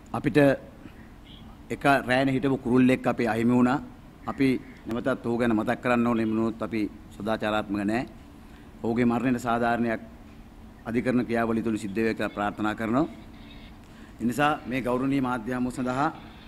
අපිට එක රැයන හිටපු කුරුල්ලෙක් අපේ අහිමි වුණා. අපි නැවතත් ඔහු ගැන මතක් කරන්න ඕනේ මොනොත් අපි සදාචාරාත්මක නැහැ. ඔහුගේ මරණයට සාධාරණයක් අධිකරණ ක්‍රියාවලිය තුළ සිද්ධ වේ කියලා ප්‍රාර්ථනා කරනවා. ඒ නිසා මේ ගෞරවනීය මාධ්‍ය හමුව සඳහා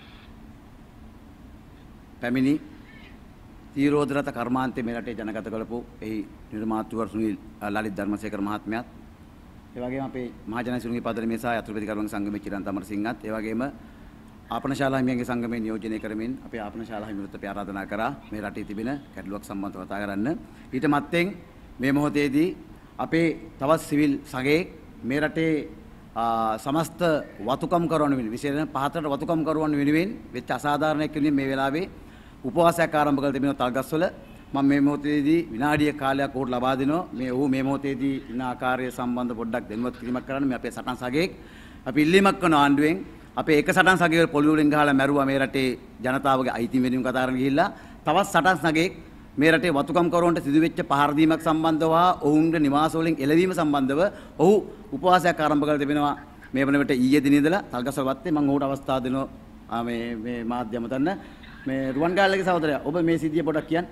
පැමිණි තීරෝධරත කර්මාන්තයේ මේ රටේ ජනගත කළපු එහි නිර්මාතෘවරු සුනිල් ලලිත් ධර්මසේකර මහත්මයාත් ඒ වගේම අපේ මහජන සුනිල් පදනමේ සහ යතුරුපති කරුවන් සංගමේ චිරන්ත අමරසිංහත් ඒ වගේම ආපනශාලා හිමියන්ගේ සංගමේ නියෝජනය කරමින් අපේ ආපනශාලා හිමියන්ට අපි ආරාධනා කරා මේ රටේ තිබෙන ගැටලුවක් සම්බන්ධව කතා කරන්න. ඊට මත්තෙන් මේ මොහොතේදී අපේ තවත් සිවිල් සගයෙක් මේ රටේ සමස්ත වතුකම් කරවන වෙනුවෙන් විශේෂයෙන් පහතරට වතුකම් කරවන වෙනුවෙන් වෙච්ච අසාධාරණයක් වෙනුවෙන් මේ වෙලාවේ උපවාසයක් ආරම්භ කළ තිබෙනවා තල්ගස්වල. මම මේ මොහොතේදී විනාඩිය කාලයක් ඔහුට ලබා දෙනවා. ඔහු මේ මොහොතේදී ඉන්න ආකාරය සම්බන්ධ පොඩ්ඩක් දැනුවත් කිරීමක් කරන්න. මේ අපේ සටන් සගයෙක් අපි ඉල්ලීමක් කරන ආණ්ඩුවෙන් අපේ එක සටන් සගයෙක් පොළු වලින් ගහලා මැරුවා මේ රටේ ජනතාවගේ අයිතිය වෙනුවෙන් කතා කරන්න ගිහිල්ලා තවත් සටන් සගයෙක් මේ රටේ වතුකම් කරවන්නට සිදුවෙච්ච පහර දීමක් සම්බන්ධව ඔවුන්ගේ නිවාස වලින් එළවීම සම්බන්ධව ඔහු උපවාසයක් ආරම්භ කළ තිබෙනවා. මේ වන විට ඊයේ දිනේ ඉඳලා තල්ගස්වල වත්තේ මම ඔහුට අවස්ථාව දෙනවා මේ මාධ්‍යම තන්න මේ රුවන්ගාල්ලගේ සහෝදරයා ඔබ මේ සිද්ධිය පොඩක් කියන්න.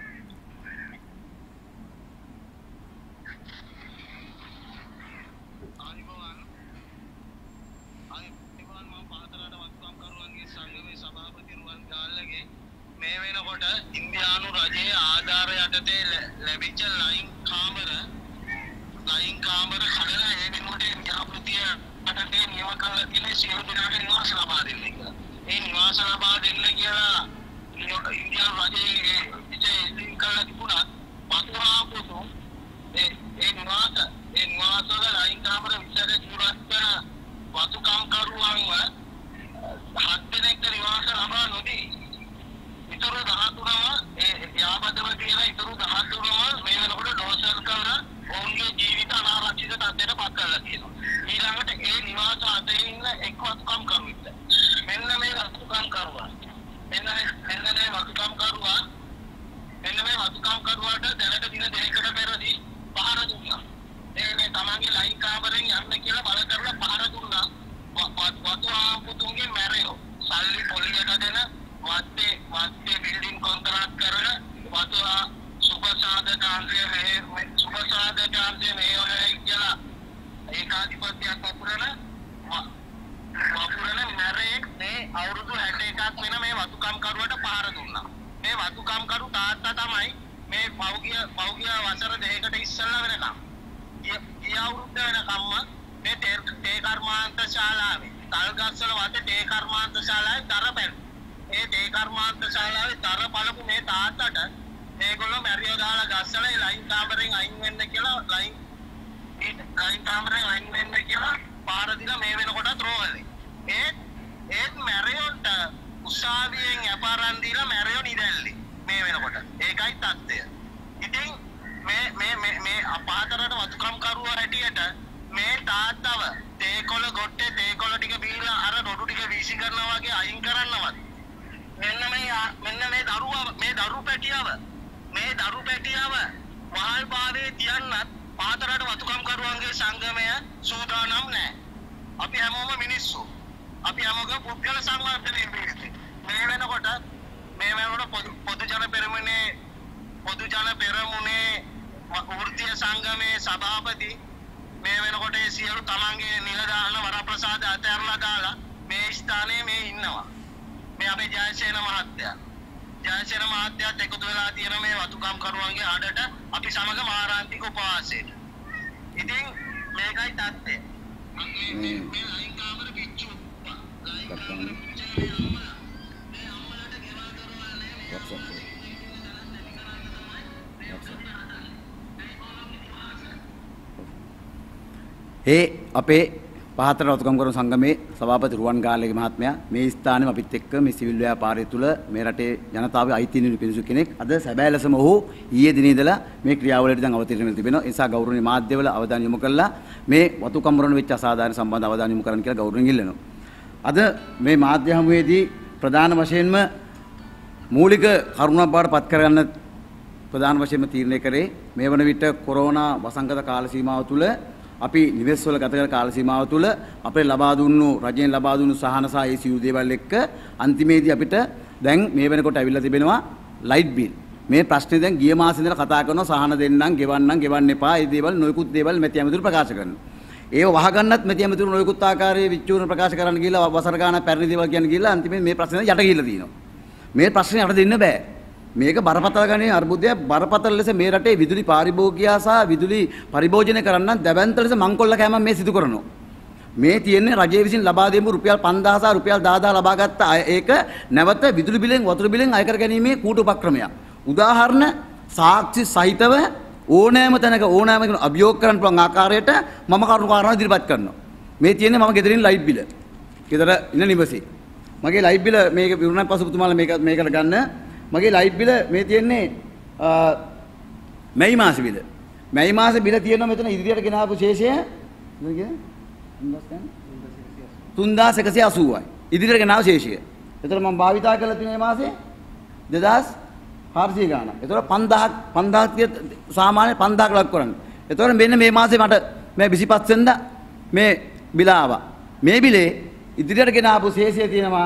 ඉන්දියානු රජයේ ආධාර යටතේ ලැබිච්ච ලයින් කාමර කඩලා ඒ වෙනුවට ඉන්දියාපෘතිය යටතේ නියම කරලා තියෙන සියලු දෙනාට නිවාස ලබා දෙන්න කියලා. ඒ නිවාස ලබා දෙන්න කියලා ඉන්දියානු රජයේ ඉතින් කරලා තිබුණා වතුරාපොතු ඒ නිවාස වල ලයින් කාමර විතර ජීවත් කරන වතුකම් කරුවන්ව 7 දෙනෙක්ට නිවාස ලබා නොදී ඉතුරු 13ම යාබදව කියලා ඉතුරු 13ම මේ වෙනකොට ඩෝසර් කරලා ඔවුන්ගේ ජීවිත අනාරක්ෂිත තත්ත්වයට පත් කරලා තියෙනවා. ඊළඟට ඒ නිවාස අතේ ඉන්න එක් වතුකම් කරුවෙක්. මෙන්න මේ වතුකම් කරුවා. මෙන්න මේ වතුකම් කරුවාට දැනට දින දෙකකට පෙරදී පහර දුන්නා. මේ තමන්ගේ ලයින් කාමරෙන් යන්න කියලා බල කරලා පහර දුන්නා. වතුආපුතුන්ගේ මැරෙනෝ. සල්ලි පොලියට දෙන වත්තේ බිල්ඩින් කොන්ත්‍රාත් කරන වතුරා සුබසාධකාන්තයේ මේ වගේ කියලා ඒකාධිපත්‍යයක් වපුරන මැරේ මේ අවුරුදු 61ක් වෙන මේ වතුකම් කරුවට පහර දුන්නා. මේ වතුකම් කරු තාත්තා තමයි මේ පෞගිය වසර දෙකකට ඉස්සෙල්ලා වෙනකම් ගිය අවුරුද්ද වෙනකම්ම මේ තේ කර්මාන්ත ශාලාවේ තල්ගස්වල වත්තේ තේ කර්මාන්ත ශාලාවේ දරපැන් ඒ තේ කර්මාන්ත ශාලාවේ දර බලපු මේ තාත්තට මේගොල්ලෝ මැරියෝ දාලා ගස්සලා ලයින් කාමරෙන් අයින් වෙන්න කියලා ලයින් කාමරෙන් අයින් වෙන්න කියලා පාර දිලා මේ වෙනකොටත් රෝවලේ ඒත් මැරියොන්ට උසාවියෙන් යපාරන් දීලා මැරියෝ නිදැල්ලේ මේ වෙනකොට ඒකයි තත්ත්වය. ඉතින් මේ අපාතරට වතුකම් කරුවා හැටියට මේ තාත්තව තේකොළ ගොට්ටේ තේකොළ ටික බීලා අර රොඩු ටික වීසි කරනවා වගේ අයින් කරන්නවත් මෙන්න මේ දරු පැටියව වහල් භාවයේ තියන්නත් පාතරට වතුකම් කරුවන්ගේ සංගමය සූදානම් නැහැ. අපි හැමෝම මිනිස්සු. අපි හැමෝම පුද්ගල සංවර්ධනයේ පිළිස්සේ. මේ වෙනකොට පොදු ජන පෙරමුණේ වෘත්තීය සංගමේ සභාපති මේ වෙනකොට සියලු තමන්ගේ නිලධාරණ වරප්‍රසාද අතහැරලා දාලා මේ ස්ථානයේ මේ ඉන්නවා. මේ අපේ ජයසේන මහත්තයාත් එකතු වෙලා තියෙන මේ වතුකම් කරුවන්ගේ ආඩට අපි සමග මාරාන්තික උපවාසයට. ඉතින් මේකයි තත්ත්වය. මේ ලයින් කාමර පිච්චු. අපේ පහතර වතුකම් කරුවන් සංගමේ සභාපති රුවන්ගාල්ලගේ මහත්මයා මේ ස්ථානෙම අපිත් එක්ක මේ සිවිල් ව්‍යාපාරය තුළ මේ රටේ ජනතාවගේ අයිතිය නිරූපිත පිරිසු කෙනෙක්. අද සැබෑ ලෙසම ඔහු ඊයේ දිනේ ඉඳලා මේ ක්‍රියාවලියට දැන් අවතීර්ණ වෙලා තිබෙනවා. ඒ නිසා ගෞරවනීය මාධ්‍යවල අවධානය යොමු කළා මේ වතුකම් වරණ වෙච්ච අසාධාරණ සම්බන්ධ අවධානය යොමු කරන්න කියලා ගෞරවයෙන් ඉල්ලනවා. අද මේ මාධ්‍ය හමුවේදී ප්‍රධාන වශයෙන්ම මූලික කරුණක් බවට පත් කරගන්න ප්‍රධාන වශයෙන්ම තීරණය කරේ මේ වන විට කොරෝනා වසංගත කාල සීමාව තුළ අපි නිවෙස් වල ගත කර කාල සීමාව තුළ අපේ ලබා දුන්නු රජයෙන් ලබා දුන්නු සහන සහ ඒ සියලු දේවල් එක්ක අන්තිමේදී අපිට දැන් මේ වෙනකොට අවිල්ලා තිබෙනවා ලයිට් බිල්. මේ ප්‍රශ්නේ දැන් ගිය මාසේ ඉඳලා කතා කරනවා සහන දෙන්නම් ගෙවන්න එපා. මේ දේවල් නොයෙකුත් දේවල් මෙති ඇමතුරු ප්‍රකාශ කරනවා. ඒව වහගන්නත් මෙති ඇමතුරු නොයෙකුත් ආකාරයේ විචූර්ණ ප්‍රකාශ කරන්න ගිහිල්ලා වසර ගානක් පැරණි දේවල් කියන ගිහිල්ලා අන්තිමේ මේ ප්‍රශ්නේ යට ගිහිල්ලා තියෙනවා. මේ ප්‍රශ්නේ යට දෙන්න බෑ. මේක බරපතල ගණයේ අර්බුදයක් බරපතල ලෙස මේ රටේ විදුලි පාරිභෝගිකයා සහ විදුලි පරිභෝජනය කරන්න දැවැන්ත ලෙස මංකොල්ල කෑම මේ සිදු කරනවා. මේ තියෙන්නේ රජයේ විසින් ලබා දෙමු රුපියල් 5000 රුපියල් 10000 ලබාගත්ත ඒක නැවත විදුලි බිලෙන් වතුර බිලෙන් අය කර ගැනීමේ කූට උපක්‍රමයක්. උදාහරණ සාක්ෂි සහිතව ඕනෑම තැනක ඕනෑම කෙනෙකු අභියෝග කරන්න පුළුවන් ආකාරයට මම කරුණු කාරණා ඉදිරිපත් කරනවා. මේ තියෙන්නේ මම ගෙදරින් ලයිට් බිල. ගෙදර ඉන්න නිවසේ. මගේ ලයිට් බිල මේක විරුණන් පසු පුතුමාලා මේකට ගන්න. මගේ ලයිට් බිල මේ තියෙන්නේ මැයි මාසේ බිල. මැයි මාසේ බිල තියෙනවා මෙතන ඉදිරියට ගෙනාවු ශේෂය මොකද කියන්නේ? 3180යි. ඉදිරියට ගෙනාවු ශේෂය. එතකොට මම භාවිතා කරලා තියෙන මේ මාසේ 2400 ගාණක්. එතකොට 5000 සාමාන්‍ය 5000ක් ලක් කරන්නේ. එතකොට මෙන්න මේ මාසේ මට මේ 25 වෙනිදා මේ බිල ආවා. මේ බිලේ ඉදිරියට ගෙනාවු ශේෂය තියෙනවා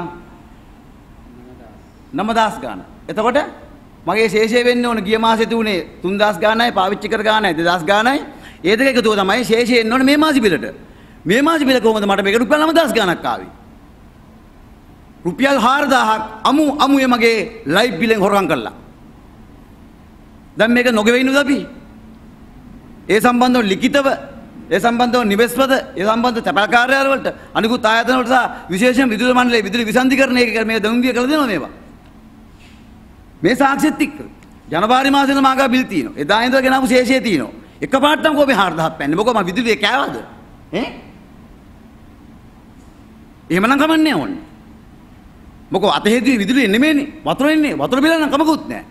9000 ගාණක්. එතකොට මගේ ශේෂය වෙන්න ඕන ගිය මාසෙ තුනේ 3000 ගාණයි පාවිච්චි කර ගාණයි 2000 ගාණයි ඒ දෙක එකතුව තමයි ශේෂය එන්න ඕනේ මේ මාසෙ බිලට. මේ මාසෙ බිල කොහොමද මට මේක රුපියල් 9000 ගාණක් ආවේ? රුපියල් 4000ක් අමුයේ මගේ ලයිට් බිලෙන් හොරකම් කළා. දැන් මේක නොගෙවෙන්නද අපි? ඒ සම්බන්ධව ලිඛිතව ඒ සම්බන්ධව නිවෙස්පත ඒ සම්බන්ධ තැපැල් කාර්යාලය වලට අනිකුත් ආයතන වලට සහ විශේෂයෙන් විදුලි මණ්ඩලයේ විදුලි විසන්ධිකරණය මේ දොංගිය කළ දෙනවා මේවා. මේ සාක්ෂිත් එක්ක ජනවාරි මාසෙද මාගා බිල් තියෙනවා. එදා ඉඳලා ගෙනාවු ශේෂය තියෙනවා. එකපාරටම කොහේ 4000ක් පැන්නේ. මොකද මම විදුලිය කෑවද? එහෙමනම් කමන්නේ ඕනේ. මොකද අතේදී විදුලිය නෙමෙයිනේ. වතුර එන්නේ. වතුර බිල නම් කමකුත් නැහැ.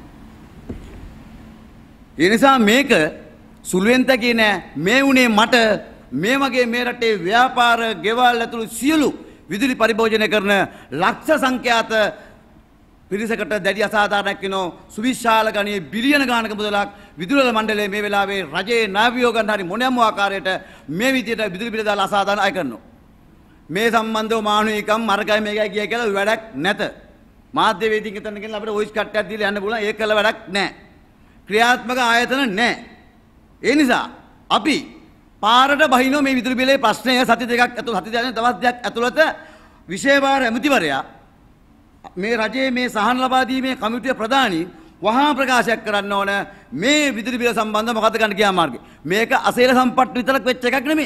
ඒ නිසා මේක සුළුවෙන් තකියේ නෑ. මේ උනේ මට මේ වගේ මේ රටේ ව්‍යාපාර ගෙවල් ඇතුළු සියලු විදුලි පරිභෝජනය කරන ලක්ෂ සංඛ්‍යාත පිරිසකට දැඩි අසාධාරණයක් වෙනෝ සුවිශාල ගණයේ බිලියන ගානක මුදලක් විදුලි මණ්ඩලයේ මේ වෙලාවේ රජයේ නාවියෝ ගන්න හරි මොනෑම ආකාරයට මේ විදියට විදුලි බිල දාලා අසාධාරණ අය කරනවා. මේ සම්බන්ධව මානවිකම් මරකයි මේකයි කිය කියලා වැඩක් නැත. මාධ්‍ය වේදිකෙන් හිටන්න කියලා අපිට වොයිස් කට්ටයක් දීලා යන්න පුළුවන්. ඒක කළ වැඩක් නැහැ. ක්‍රියාත්මක ආයතන නැහැ. ඒ නිසා අපි පාරට බහිනෝ මේ විදුලි බිලේ ප්‍රශ්නය සති දෙකක් ඇතුළත සති දෙකක් දවස් දෙකක් ඇතුළත විශේෂ ඇමතිවරයා මේ රජයේ මේ සහන ලබා දීමේ කමිටුවේ ප්‍රධානී වහා ප්‍රකාශයක් කරන්න ඕන මේ විදුලි බිල සම්බන්ධව මොකද ගන්න කියා මාර්ගය. මේක අසීල සම්පත් විතරක් වෙච්ච එකක් නෙමෙයි.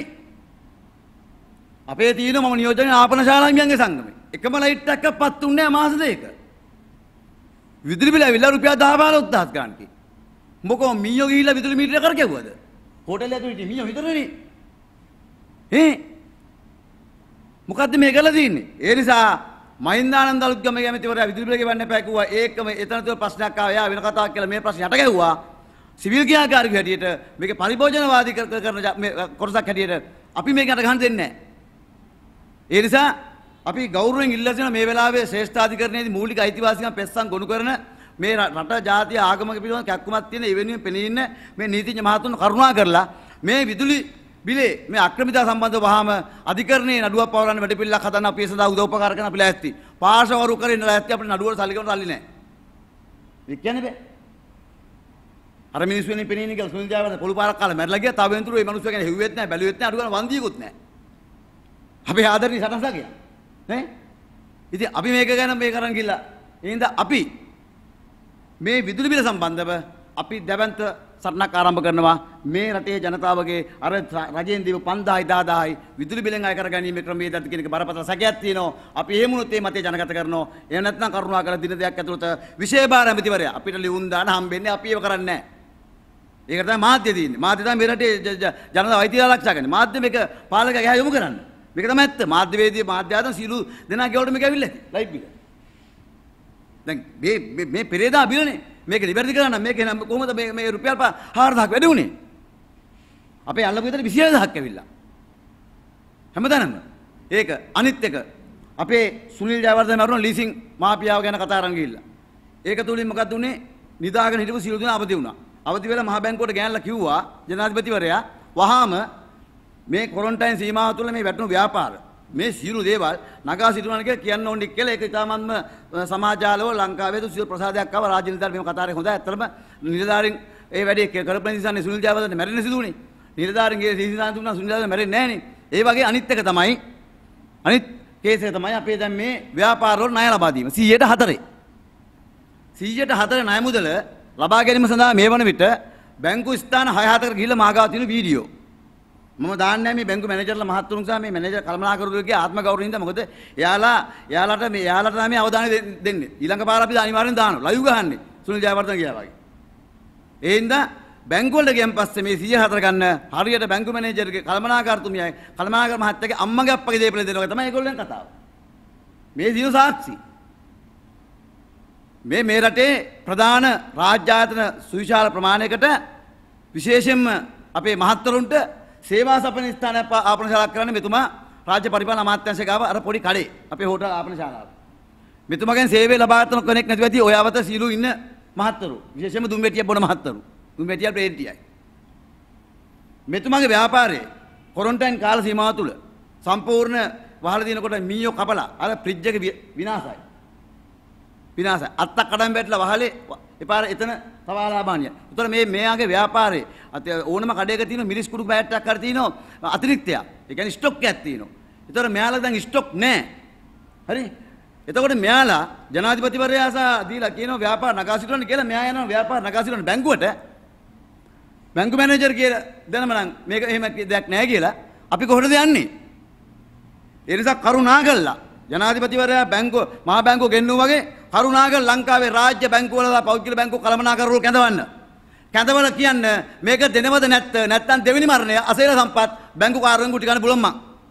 අපේ තියෙන මම නියෝජනය ආපන ශාලාංගයන්ගේ සංගමේ. එකම ලයිට් එකක් පත් උන්නේ මාස දෙක. විදුලි බිල ඇවිල්ලා රුපියල් 10-15000 ගන්නටි. මොකෝ මීයෝ ගිහිල්ලා විදුලි මීටර කරකැවුවද? හෝටල් ඇතුළේ ඉන්නේ මීයෝ විතරනේ. මොකද්ද මේ කරලා තියෙන්නේ? ඒ නිසා මහින්දානන්ද අලුත්ගම කැමතිවරයා විදුලි බිල ගෙවන්න එපා කිව්වා. ඒකම එතන තුල ප්‍රශ්නයක් ආවා. එයා වෙන කතාවක් කියලා මේ ප්‍රශ්න යට ගැහුවා. සිවිල් ක්‍රියාකාරීව හැටියට මේක පරිභෝජනවාදී කරන මේ කොටසක් හැටියට අපි මේක යට ගන්න දෙන්නේ නැහැ. ඒ නිසා අපි ගෞරවයෙන් ඉල්ලා සිටින මේ වෙලාවේ ශ්‍රේෂ්ඨාධිකරණයේදී මූලික අයිතිවාසිකම් පෙස්සම් ගොනු කරන මේ රට ජාතිය ආගමක පිළිබඳ කැක්කුමක් තියෙන එවෙනුවෙන් පෙනී ඉන්න මේ නීතිඥ මහතුන් කරුණා කරලා මේ විදුලි බිලේ මේ අක්‍රමිතා සම්බන්ධව වහාම අධිකරණයේ නඩුවක් පවරන්න වැඩපිළිවෙලක් හදන්න අපි ඒ සඳහා උදව්පකාර කරන අපි ලෑස්ති. පාර්ශවරු කරගෙන ලෑස්ති අපිට නඩුවට සල්ලි ගන්න සල්ලි නැහැ. ඒක කියන්නේ බෑ. අර මිනිස්සු වෙනින් පෙනී ඉන්නේ කියලා සුනිල් ජයවර්ධන පොළු පාරක් කාලා මැරලා ගියා. තව වෙනතුරු මේ මිනිස්සු ගැන හෙව්වෙත් නැහැ, බැලුවෙත් නැහැ, අඩු ගන්න වන්දියකුත් නැහැ. අපි ආදරණීය සටන්සකියා. නේ? ඉතින් අපි මේක ගැන මේ කරන් ගිහලා එහෙනම් අපි මේ විදුලි බිල සම්බන්ධව අපි දැවැන්ත සටනක් ආරම්භ කරනවා. මේ රටේ ජනතාවගේ අර රජයෙන් දීපු 5000යි 10000යි විදුලි බිලෙන් අය කරගැනීමේ ක්‍රමයේ දත් කියන එක බරපතල සැකයක් තියෙනවා. අපි එහෙම වුණොත් මේ මතය ජනගත කරනවා. එහෙම නැත්නම් කරුණාකරලා දින දෙකක් ඇතුළත විශේෂ භාර ඇමතිවරයා අපිට ලියුම් දාන හම්බෙන්නේ අපි ඒව කරන්නේ නැහැ. ඒක තමයි මාධ්‍ය තියෙන්නේ. මාධ්‍ය තමයි මේ රටේ ජනතාව අයිතිය ආරක්ෂා කරන්නේ. මාධ්‍ය මේක පාලක ගහ යොමු කරන්නේ. මේක තමයි ඇත්ත. මාධ්‍යවේදී මාධ්‍ය ආයතන සීලු දෙනා ගෙවලට මේක ඇවිල්ලා ඇති. ලයිව් බිල. දැන් මේ පෙරේදා බිලනේ. මේක නිවැරදි කරන්න මේක කොහොමද මේ රුපියල් 4000ක් වැඩි උනේ? අපේ අල්ලපු විතර 26000ක් ඇවිල්ලා. හැමදාම. ඒක අනිත් එක අපේ සුනිල් ජයවර්ධන මරුණ ලීසින් මාෆියාව ගැන කතා කරන් ගිහිල්ලා. ඒක තුලින් මොකක්ද උනේ? නිදාගෙන හිටපු සියලු දෙනා අවදි වුණා. අවදි වෙලා මහ බැංකුවට ගෑනලා කිව්වා ජනාධිපතිවරයා වහාම මේ ක්වොරන්ටයින් සීමාව තුළ මේ වැටුණු ව්‍යාපාර මේ සියලු දේවල් නගා සිටුණා කියලා කියන්න ඕනේ කියලා ඒක ඉතාමත්ම සමාජාලවල ලංකාවේ සියලු ප්‍රසාදයක් ආව රාජ්‍ය නිලධාරීන් මේව කතාරේ හොඳයි. ඇත්තටම නිලධාරීන් ඒ වැඩේ කරපු නිසානේ සුනිල් ජයවර්ධන මැරෙන්න සිදුුනේ. නිලධාරීන්ගේ සීසීසාන් තුන සුනිල් ජයවර්ධන මැරෙන්නේ නැහනේ. ඒ වගේ අනිත් එක තමයි අනිත් කේස් එක තමයි අපේ දැන් මේ ව්‍යාපාර වල ණය ලබා දීම 104. 104 ණය මුදල ලබා ගැනීම සඳහා මේ වන විට බැංකු ස්ථාන 6-7කට ගිහිල්ලා මාගාව තියෙන වීඩියෝ මම දාන්නේ මේ බැංකු මැනේජර්ලා මහත්තුරුන් සහ මේ මැනේජර් කළමනාකරුවෝගේ ආත්ම ගෞරවයෙන් ඉඳ මොකද එයාලට තමයි අවධානය දෙන්නේ ඊළඟ පාර අපි අනිවාර්යෙන් දානවා ලයිව් ගහන්නේ සුනිල් ජයවර්ධන කියලා වගේ ඒ හින්දා බැංකු වලට ගියන් පස්සේ මේ 104 ගන්න හරියට බැංකු මැනේජර්ගේ කළමනාකරුතුමියයි කළමනාකර මහත්තයාගේ අම්මගේ අප්පගේ දේපල දෙනවා තමයි ඒගොල්ලන් කතාව මේ දින සාක්ෂි මේ රටේ ප්‍රධාන රාජ්‍ය ආයතන සුවිශාල ප්‍රමාණයකට විශේෂයෙන්ම අපේ මහත්වරුන්ට සේවා සපන ස්ථාන ආපන ශාලාවක් කරන්නේ මෙතුමා රාජ්‍ය පරිපාලන අමාත්‍යාංශය ගාව අර පොඩි කඩේ අපේ හෝටල් ආපන ශාලාව. මෙතුමාගෙන් සේවය ලබා ගන්න කෙනෙක් නැති වෙදී ඔය අවත සීලු ඉන්න මහත්වරු විශේෂයෙන්ම දුම්බෙටිය බොන මහත්වරු දුම්බෙටිය ප්‍රේන්ටියයි. මෙතුමාගේ ව්‍යාපාරයේ ක්වොරන්ටයින් කාල සීමාව තුල සම්පූර්ණ වහල දිනකොට මීයෝ කපලා අර ෆ්‍රිජ් එක විනාශයි. විනාශයි. අත්තක් කඩන් වැටලා වහලේ එපාර එතන තවාලාබානිය. උතර මෙයාගේ ව්‍යාපාරේ ඕනම කඩේක තියෙන මිරිස් කුඩු බෑට්ටක් කර තියෙනවා අතිරික්තයක්. ඒ කියන්නේ ස්ටොක් එකක් තියෙනවා. ඒතර මෙයාලා දැන් ස්ටොක් නැහැ. හරි? එතකොට මෙයාලා ජනාධිපතිවරයා දීලා කියනවා ව්‍යාපාර නගා සිටවන්න කියලා මෙයා යනවා ව්‍යාපාර නගා සිටවන්න බැංකුවට. බැංකු මැනේජර් කියලා දැනම නම් මේක එහෙම දෙයක් නැහැ කියලා අපි කොහොමද යන්නේ? ඒ නිසා කරුණා කළා ජනාධිපතිවරයා මහා බැංකුව ගෙන්නුවා වගේ කරුණාකර ලංකාවේ රාජ්‍ය බැංකු වල පෞද්ගලික බැංකු කළමනාකරුවෝ කැඳවන්න. කැඳවල කියන්න මේක දෙනවද නැත්නම් දෙවෙනි මරණය අසේල සම්පත් බැංකු කාර්යයෙන් කුටි ගන්න පුළුවන් මං.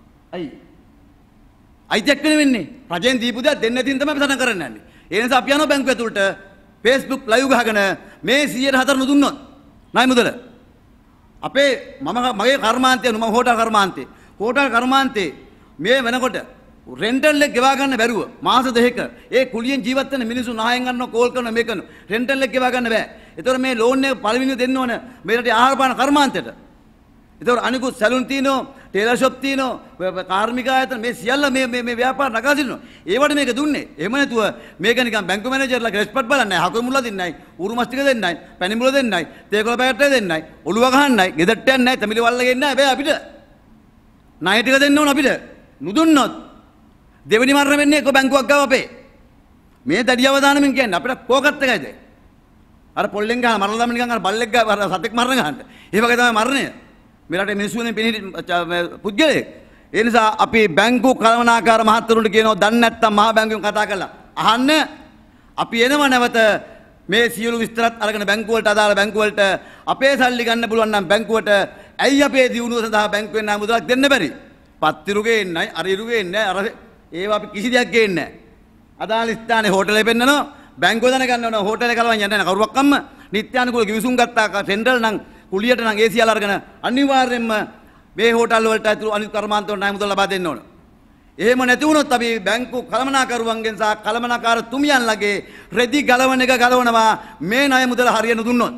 අයිතියක් වෙන්නේ. රජෙන් දීපු දේ දෙන්න තියෙන තමයි අපි සටන් කරන්න යන්නේ. ඒ නිසා අපි යනවා බැංකුව ඇතුළට Facebook live ගහගෙන මේ 104 නුදුන්නොත් ණය මුදල. අපේ මගේ කර්මාන්තය මම හෝටල් කර්මාන්තේ මේ වෙනකොට රෙන්ටල් එක ගෙවා ගන්න බැරුව මාස දෙකක ඒ කුලියෙන් ජීවත් වෙන මිනිස්සු නායෙන් ගන්නවා කෝල් කරනවා මේ කරනවා රෙන්ටල් එක ගෙවා ගන්න බෑ. ඒතකොට මේ ලෝන් එක පළවෙනිව දෙන්න ඕන මේ රටේ ආහාර පාන කර්මාන්තයට. ඒතකොට අනිකුත් සැලුන් තියෙනවා, ටේලර් ෂොප් තියෙනවා, කාර්මික ආයතන මේ සියල්ල මේ ව්‍යාපාර නගා සිටිනවා. ඒවට මේක දුන්නේ. එහෙම නැතුව මේක නිකන් බැංකු මැනේජර්ලා රෙස්පෙක්ට් බලන්නේ නැහැ. හකුරු මුල්ල දෙන්නේ නැහැ. උරු මස් ටික දෙන්නේ නැහැ. පැණි මුල දෙන්නේ නැහැ. තේකොළ පැකට් දෙන්නේ නැහැ. ඔළුව ගහන්නේ නැහැ. ගෙදරට යන්නේ නැහැ. තමිලි වල්ල ගෙන්නේ නැහැ. බෑ අපිට. ණය ටික දෙන්න ඕන අපිට. නුදුන්නොත් දෙවෙනි මරණ වෙන්නේ එක බැංකුවක් ගාව අපේ. මේ දැඩි අවධානයෙන් කියන්නේ අපිට කෝකත් එකයිද? අර පොල්ලෙන් ගහන මරලා දාම නිකන් අර බල්ලෙක් ගාව සතෙක් මරණ ගහන්න. ඒ වගේ තමයි මරණය. මේ රටේ මිනිස්සුන් පිළිහිටි පුද්ගලයෙක්. ඒ නිසා අපි බැංකු කළමනාකාර මහත්වරුන්ට කියනවා දන්නේ නැත්තම් මහා බැංකුවෙන් කතා කරලා අහන්න. අපි එනවා නැවත මේ සියලු විස්තරත් අරගෙන බැංකුව වලට අදාළ බැංකුව වලට අපේ සල්ලි ගන්න පුළුවන් නම් බැංකුවට ඇයි අපේ දියුණුව සඳහා බැංකුවෙන් ණය මුදලක් දෙන්න බැරි? පත්තිරුගේ එන්නයි අර ඉරුගේ එන්නයි අර ඒවා අපි කිසි දෙයක් ගේන්නේ නැහැ. අදාළ ස්ථානේ හෝටලේ පෙන්නනවා බැංකුව දන ගන්න ඕන හෝටලේ කලවන්න යන්නේ නැහැ කවුරක්වත්ම නිත්‍යානුකූල කිවිසුම් ගත්තා සෙන්ට්‍රල් නම් කුලියට නම් AC අරගෙන අනිවාර්යයෙන්ම මේ හෝටල් වලට ඇතුළු අනිත් කර්මාන්ත වලට ණය මුදල් ලබා දෙන්න ඕන. එහෙම නැති වුණොත් අපි බැංකු කළමනාකරුවන්ගෙන් සහ කළමනාකාර තුමියන්ලගේ රෙදි ගලවන එක ගලවනවා මේ ණය මුදල හරියට දුන්නොත්.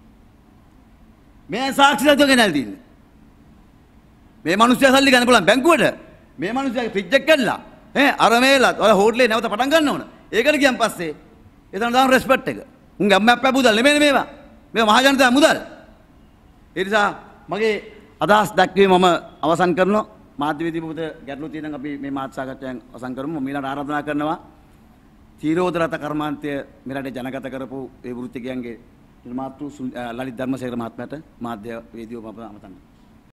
මේ සාක්ෂියක් දෙගෙන තියෙන්නේ. මේ මිනිස්සයා සල්ලි ගන්න පුළුවන් බැංකුවට. මේ මිනිස්සයාගේ ෆ්‍රිජ් එක කළා. අර මේලා ඔය හෝටලේ නැවත පටන් ගන්න ඕන. ඒකට ගියන් පස්සේ එතන දාන රෙස්පෙක්ට් එක. උන්ගේ අම්මා අප්පා මුදල් නෙමෙයි මේවා. මේවා මහ ජනතාව මුදල්. ඒ නිසා මගේ අදහස් දැක්වීම මම අවසන් කරනවා. මාධ්‍යවේදී පොත ගැටලු තියෙනවා අපි මේ මාධ්‍ය සාකච්ඡාවෙන් අවසන් කරමු. මම ඊළඟට ආරාධනා කරනවා තීරෝදරත කර්මාන්තය මේ රටේ ජනගත කරපු ඒ වෘත්තිකයන්ගේ නිර්මාතෘ ලලිත් ධර්මසේකර මහත්මයාට මාධ්‍ය වේදිකාව මම අමතන්න.